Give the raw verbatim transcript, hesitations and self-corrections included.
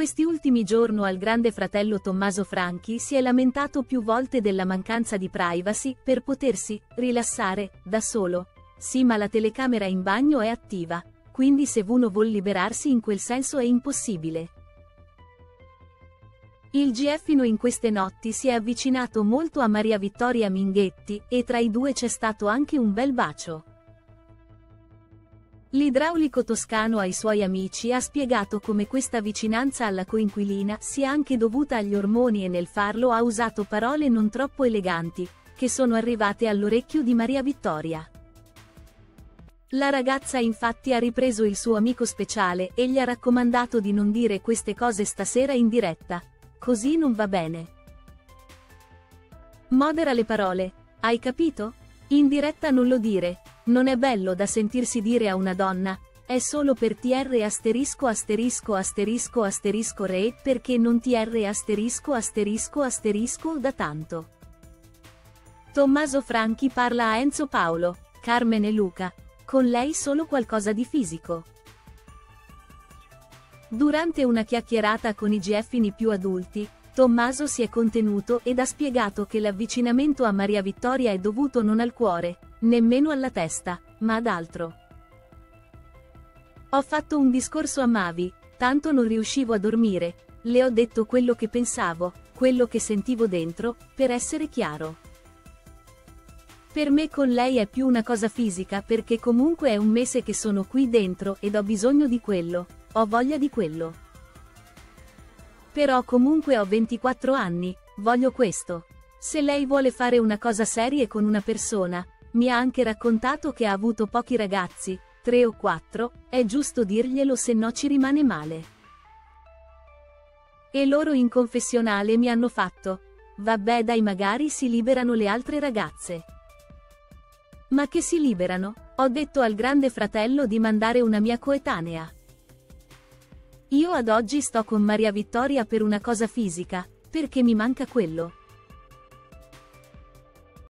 questi ultimi giorni al grande fratello Tommaso Franchi si è lamentato più volte della mancanza di privacy per potersi rilassare da solo. Sì, ma la telecamera in bagno è attiva, quindi se uno vuol liberarsi in quel senso è impossibile. Il Gieffino in queste notti si è avvicinato molto a Maria Vittoria Minghetti e tra i due c'è stato anche un bel bacio. L'idraulico toscano ai suoi amici ha spiegato come questa vicinanza alla coinquilina sia anche dovuta agli ormoni e nel farlo ha usato parole non troppo eleganti, che sono arrivate all'orecchio di Maria Vittoria. La ragazza infatti ha ripreso il suo amico speciale e gli ha raccomandato di non dire queste cose stasera in diretta, così non va bene. Modera le parole, hai capito? In diretta non lo dire. Non è bello da sentirsi dire a una donna, è solo per tr asterisco asterisco asterisco asterisco re perché non tr asterisco asterisco asterisco da tanto. Tommaso Franchi parla a Enzo Paolo, Carmen e Luca, con lei solo qualcosa di fisico. Durante una chiacchierata con i Gieffini più adulti, Tommaso si è contenuto ed ha spiegato che l'avvicinamento a Maria Vittoria è dovuto non al cuore, nemmeno alla testa, ma ad altro. Ho fatto un discorso a Mavi, tanto non riuscivo a dormire, le ho detto quello che pensavo, quello che sentivo dentro, per essere chiaro. Per me con lei è più una cosa fisica perché comunque è un mese che sono qui dentro ed ho bisogno di quello, ho voglia di quello. Però comunque ho ventiquattro anni, voglio questo. Se lei vuole fare una cosa seria con una persona, mi ha anche raccontato che ha avuto pochi ragazzi, tre o quattro, è giusto dirglielo se no ci rimane male. E loro in confessionale mi hanno fatto, vabbè dai magari si liberano le altre ragazze. Ma che si liberano? Ho detto al grande fratello di mandare una mia coetanea. Io ad oggi sto con Maria Vittoria per una cosa fisica, perché mi manca quello.